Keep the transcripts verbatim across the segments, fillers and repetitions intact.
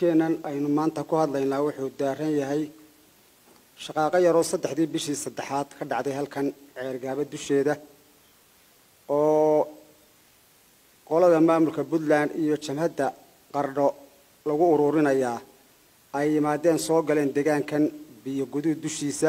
shirkeenan aynu maanta ku hadlaynaa wuxuu daaran yahay shaqaaqa yaroo saddexdii bishii saddexaad ka dhacday halkan ceergaaba dusheeda oo qolada maamulka Puntland iyo jamhadda Qardho lagu ururinayaa ay yimaadeen soo galeen deegaankan biyo guduud dushiisa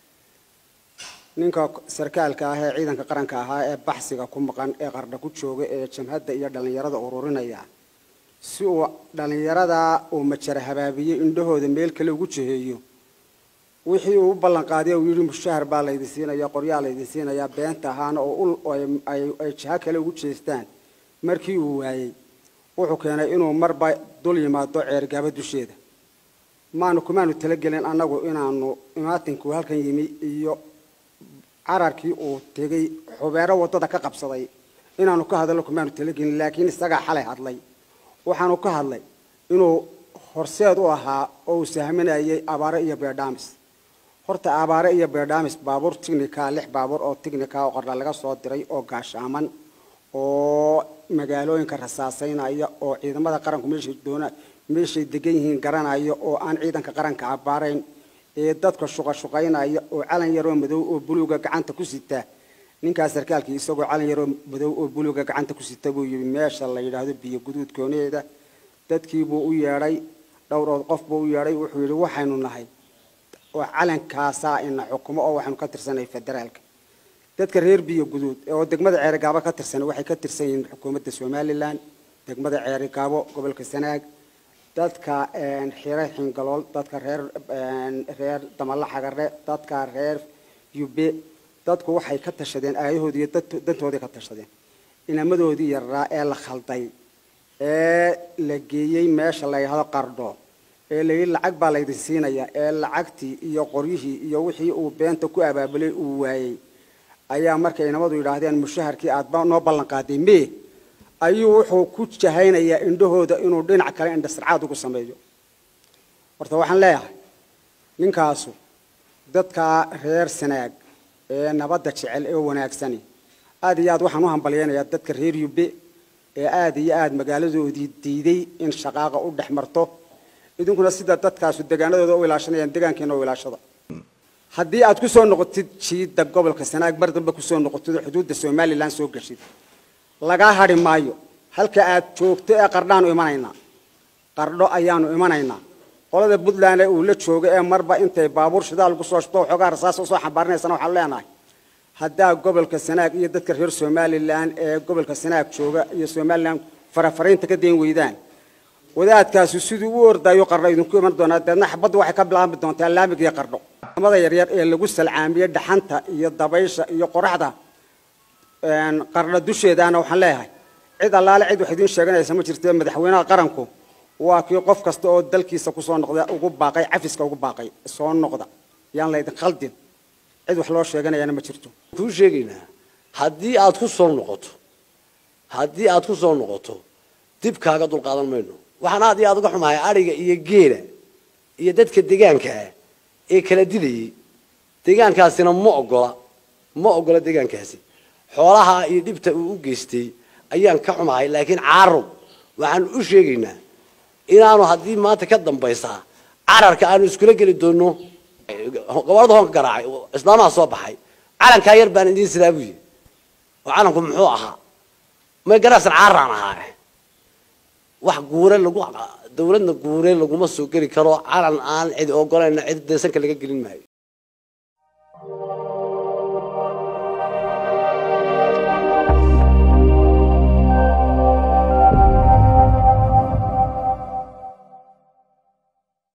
ninka sarkaalka ah ee ciidanka qaranka ah ee baxsiga ku maqan ee Qardho ku jooga ee jamhadda iyo dhalinyarada ururinaya si uu dhalinyarada uu majara habaabiyay indhahooda meel kale ugu jeeyo wixii uu ballan qaaday uu yiri mushahar baa la idin siinaya qoryaal la idin siinaya beenta ahaan oo ay ay jaha kale ugu jeestaan markii uu waayay wuxuu keenay inuu marba dul yimaado ceergaaba dusheeda maanu kumaanu talagelin anagu inaanu imaatinku halkan yimi iyo cararkii uu tegay xubeero wadada ka qabsaday inaanu ka hadalno kumaanu talagelin laakiin isaga xalay hadlay waxaanu ka hadlay inuu horseed u ahaa oo uu sahminayay abaare iyo beedhaamis horta abaare iyo beedhaamis baabuur tignika lix baabuur oo tignika oo Qardho laga soo diray oo gaashaaman oo magaalooyinka rasaasaynaya oo ciidamada qaranku meeshay doona meeshay degan yihiin garanayo oo aan ciidanka qaranka abaarayn ee dadka shuqa shuqaynaya oo calan yar oo madow oo buluuga gacanta ku sita ninkaas sarkaalkii isagoo calan yar oo madow oo buluuga gacanta ku sita buu yiri meesha la yiraahdo biyo guduud kooneeda dadkii buu u yeeray dhowr qof buu u yeeray wuxuu yiri waxaynu nahay oo calankaasa in xukumo oo waxaanu ka tirsanay federaalka dadka reer biyo guduud oo degmada Ceergaabo ka tirsan waxay ka tirsan yihiin xukuumadda Soomaaliland degmada Ceergaabo gobolka Sanaag dadka een xiray xingalool dadka reer reer Damalla Xagare dadka reer Yube dadku waxay ka tashadeen aayahoodii iyo dadtoodii ka tashadeen inamadoodii yaraa ee la khalday ee la geeyay meesha la yiraahdo Qardho ee leeyahay lacag baa la idin siinaya ee lacagtii iyo qoryihii iyo wixii uu beenta ku abaabulay uu waayay ayaa markay inamadu yiraahdeen mushaharkii aad baa noo ballan qaaday mee ayuu wuxuu ku jahaynayaa indhahooda inuu dhinac kale indhasarcaad ugu sameeyo horta waxaan leeyahay ninkaasu dadka reer Sanaag ee nabadda jecel ee wanaagsan aad iyo aad waxaan u hambalyeeyaa dadka reer Yube ee aad iyo aad magaaladoodii diiday in shaqaaqa u dhaxmarto idinkuna sida dadkaas deegaanadooda u ilaashanayaan deegaankeena u ilaashada haddii aad ku soo noqotid jiida gobolka Sanaag bar dambe ku soo noqotid xuduudda Soomaaliland soo gashid laga hari maayo halka aad joogto ee Qardhaan u imanayna Qardho ayaanu imanayna qolada Puntland ee uu la joogo ee marba intay baabuur shidaal ku soo shto xogaa rasaas soo xambaarnaysan waxa leenahay hadda gobolka Sanaag iyo dadka reer Soomaaliland ee gobolka Sanaag jooga iyo Soomaaliland farafariinta ka deen weydaan wadaadkaas sidoo uu ordayo Qardho idinku iman doona dadna xabad waxay ka bilaabmi doontaa laamiga Qardho amada yar yar ee lagu salcaamiyay dhaxanta iyo dabaysha iyo qoraxda een Qardho dusheedana waxaan leeyahay cid allaale cid wax idin sheeganaysa ma jirto madaxweynaha qaranku waa kii qof kasta oo dalkiisa ku soo noqda ugu baaqay cafiska ugu baaqay soo noqda yaan la idin khaldin cid wax loo sheeganayana ma jirto ku sheegaynaa haddii aad ku soo noqoto haddii aad ku soo noqoto dib kaaga dul qaadan mayno waxaan aad iyo aad uga xumahay ariga iyo geela iyo dadka deegaanka ee kala dilayay deegaankaasina ma ogola ma ogola deegaankaasi xoolaha iyo dibta uu u geystay ayaan ka xumahay laakiin caarub waxaan u sheegaynaa inaanu haddii maanta ka dambaysa cararka aanu iskula geli doono gobol hoon garaacay islaamaha soo baxay calanka yar baan idin sidaabuyi oo calanku muxuu ahaa ma garaasan caaraan ahaa wax guure lagu dawladna guure lagu ma soo gali karo calan aan cid ogolayna cid deesanka laga gelin maayo